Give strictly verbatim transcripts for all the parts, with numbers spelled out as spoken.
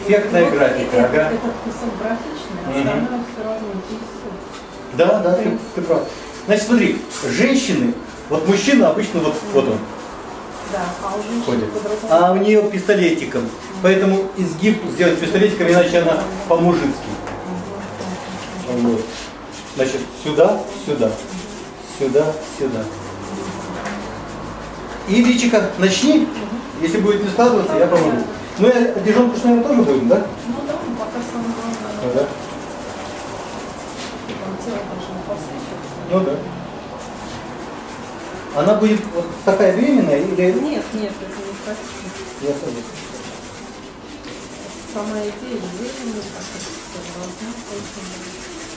эффектная вот графика. Это, Ага. этот кусок графичный, а Угу. остальное все равно и Да, да, ты, ты прав. Значит, смотри, женщины, вот мужчина обычно вот, вот он да, а у женщины ходит, по-другому. а у нее пистолетиком. Поэтому изгиб сделать пистолетиком, иначе она по-мужицки. Вот. Значит, сюда, сюда, сюда, сюда. И, Вичика, начни. Если будет не складываться, я помогу. Ну и одежонку, что, наверное, тоже будем, да? Ну да, ну, пока самое главное. Ну да. Там тело должно посвечиваться. Ну да. Она будет вот такая беременная или... Нет, нет, это не практично. Я согласен. Сама идея беременная, как это все должно быть.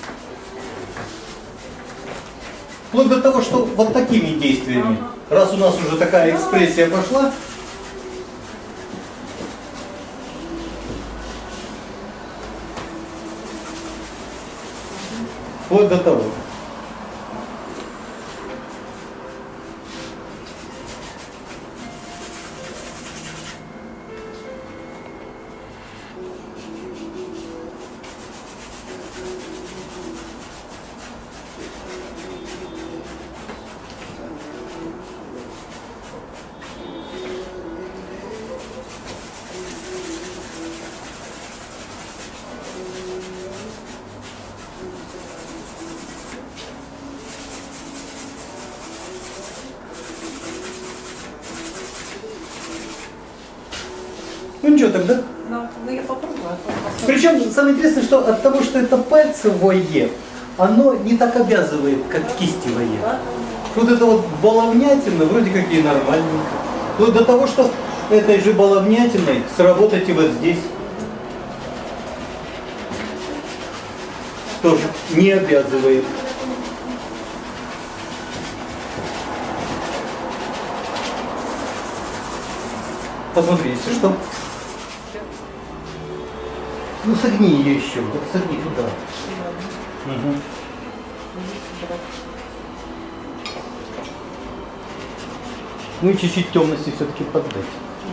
Вплоть до того, что вот такими действиями, Ага. раз у нас уже такая экспрессия пошла, вплоть до того. Ну ничего тогда. Ну, ну я попробую. А то посмотрим. Причем самое интересное, что от того, что это пальцевое, оно не так обязывает, как кистевое. Да? Вот это вот баловнятина вроде как и нормальненько. Вплоть до того, что этой же баловнятиной сработать и вот здесь. Тоже не обязывает. Посмотри, если что. Ну согни ее еще, вот согни туда. Угу. Ну и чуть-чуть темности все-таки поддать.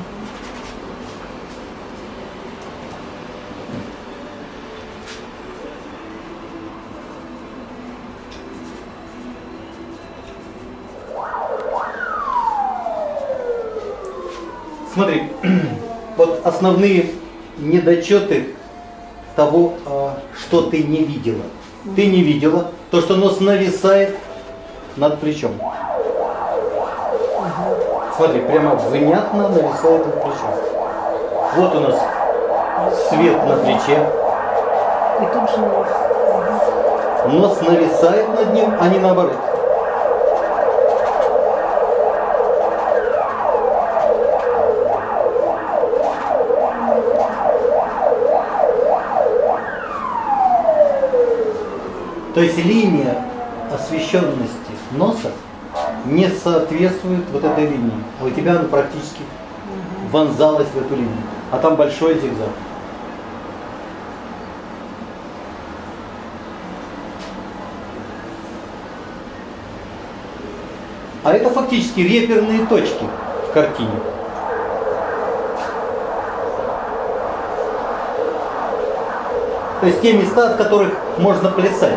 Смотри, вот основные недочеты того, что ты не видела. Ты не видела то, что нос нависает над плечом. Смотри, прямо внятно нависает над плечом. Вот у нас свет на плече. И тут же нос. Нос нависает над ним, а не наоборот. То есть линия освещенности носа не соответствует вот этой линии. А у тебя она практически вонзалась в эту линию. А там большой зигзаг. А это фактически реперные точки в картине. То есть те места, от которых можно плясать.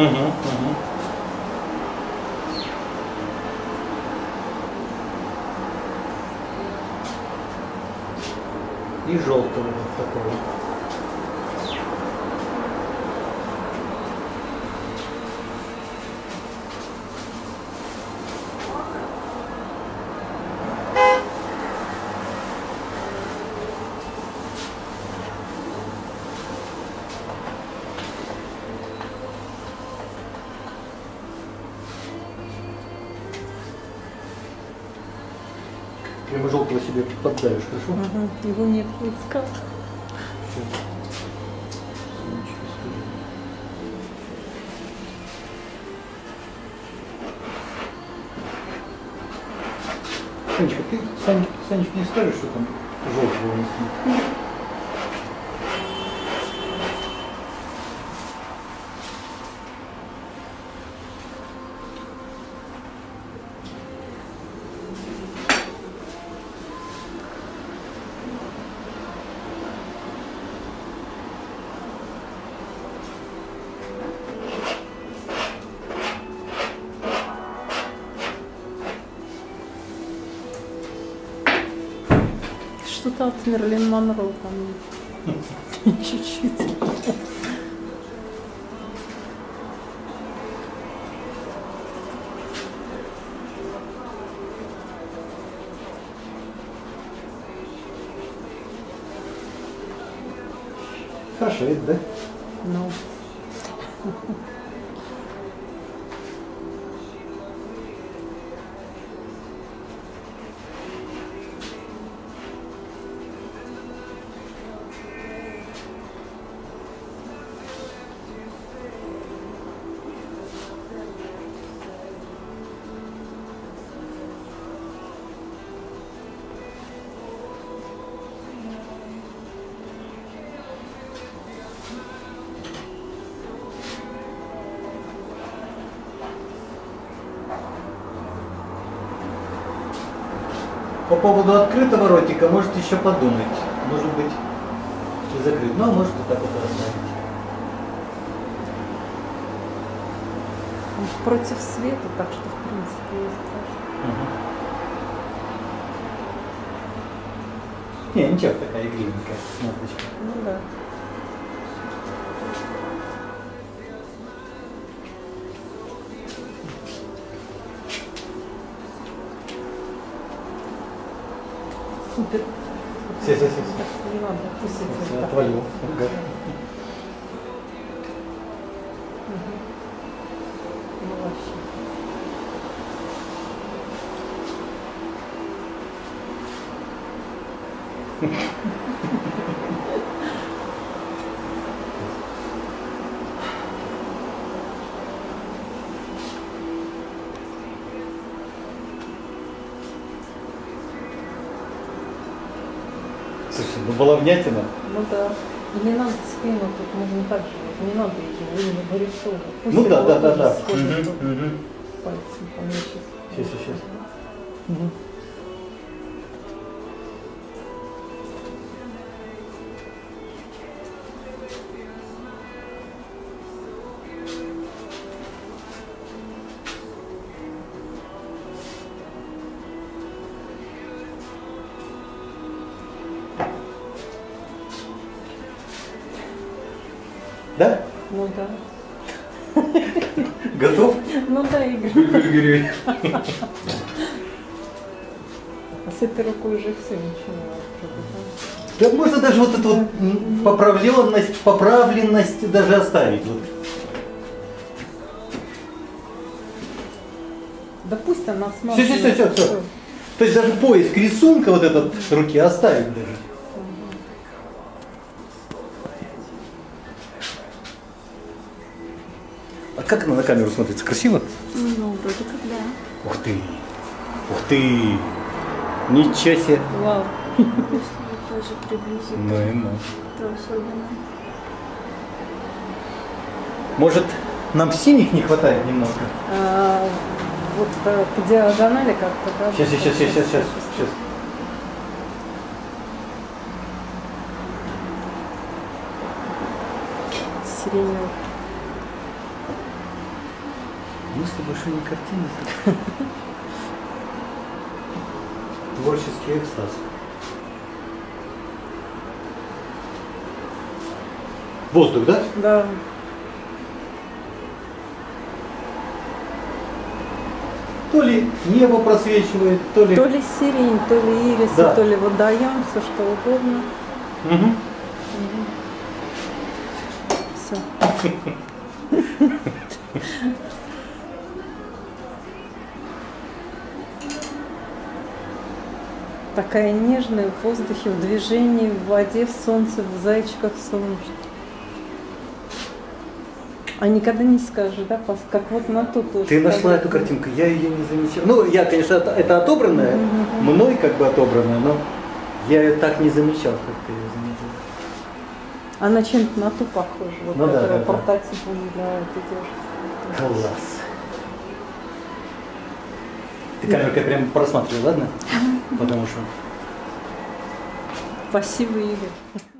Угу, угу. И желтого вот такого. Прямо желтого себе поддавишь, хорошо? Ага, его не пускал. Санечка, ты, Санечка, Санечка, не скажешь, что там желтого не снит? Что-то от Мерлин Монро там чуть-чуть. Хорошеет, да? Ну. По поводу открытого ротика может еще подумать. Может быть и закрыть. Ну, а может и так вот оставить. Он против света, так что в принципе не страшно. Угу. Не, ничего, такая игривенькая кнопочка. Ну да. Супер. Все, все, все. Не надо, пусть Все, это отвалил. Ага. Ну вообще. Слушай, ну баловнятина. Ну да. И не надо спину, тут можно так же, вот, не надо его именно вырисовывать. Пусть Ну да, его да, да, тоже да. сходит вот Угу, угу. пальцем по мне сейчас. Сейчас, сейчас. Угу. Да? Ну да. Готов? Ну да, Игорь. Гуль-гуль-гуль. А с этой рукой уже все, ничего не надо. Да можно даже вот эту вот м, поправленность, поправленность даже оставить. Вот. Да пусть она Все, смотрит. все, все, все, все. То есть даже поиск рисунка вот этот руки оставить даже. А как она на камеру смотрится? Красиво? Ну, вроде как да. Ух ты! Ух ты! Ничего себе! Вау. Если тоже приблизить, Ну и ну. то особенно. Может, нам синих не хватает немного? А, вот а, по диагонали как-то, да? Сейчас, вот сейчас, так сейчас, сейчас, сейчас, вот. сейчас. Сиреневый. Мысли больше не картины. Творческий экстаз. Воздух, да? Да. То ли небо просвечивает, то ли... То ли сирень, то ли ирисы, Да. то ли водоем, все что угодно. Мгм. Все. Такая нежная в воздухе, в движении, в воде, в солнце, в зайчиках солнечных. А никогда не скажешь, да, Пас? Как вот на ту тоже. Ты нашла эту картинку, я ее не замечал. Ну, я, конечно, это, это отобранное, мной как бы отобранное, но я ее так не замечал, как ты ее заметила. Она чем-то на ту похожа, вот, Ну да, которая да, да. портативом для этой девушки. Класс. Ты камеркой прям просматривай, ладно? Потому что... Спасибо, Игорь.